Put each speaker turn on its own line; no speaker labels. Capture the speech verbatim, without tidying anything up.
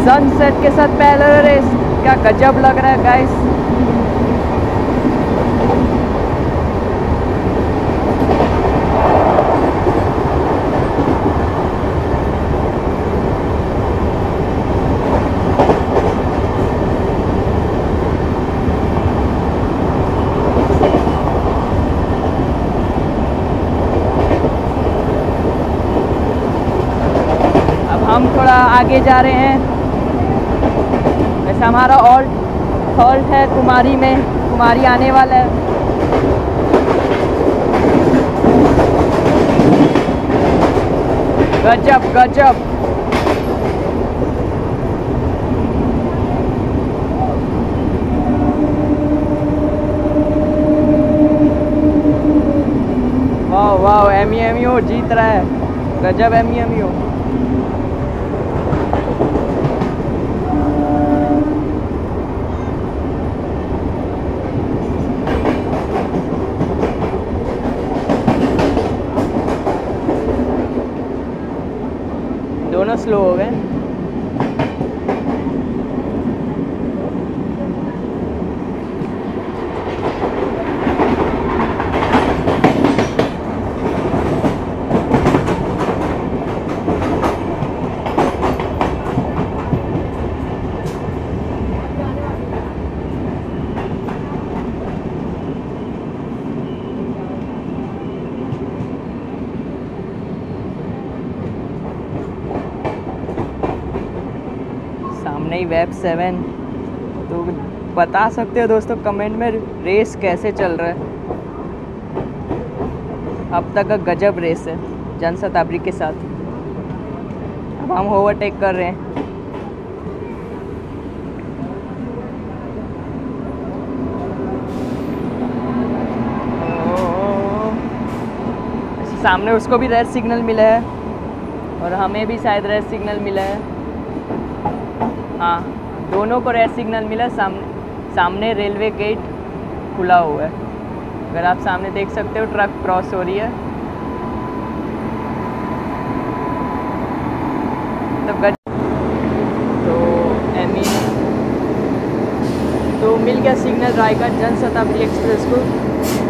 Sunset के साथ parallel race, क्या गजब लग रहा है गाइस। हम थोड़ा आगे जा रहे हैं। वैसे हमारा ऑल्ट हॉल्ट है कुमारी में, कुमारी आने वाला है। गजब गजब। वाह वाह, एमी एमी जीत रहा है। गजब एमी एमी। दोनों स्लो हो गए। सामने ही वेब सेवन। तो बता सकते हो दोस्तों कमेंट में रेस कैसे चल रहा है। अब तक का गजब रेस है जन शताब्दी के साथ। अब हम ओवरटेक कर रहे हैं। सामने उसको भी रेड सिग्नल मिला है और हमें भी शायद रेड सिग्नल मिला है। हाँ, दोनों को रेड सिग्नल मिला। सामने सामने रेलवे गेट खुला हुआ है। अगर आप सामने देख सकते हो ट्रक क्रॉस हो रही है। तो तो एमी तो मिल गया सिग्नल रायगढ़ जन शताब्दी एक्सप्रेस को।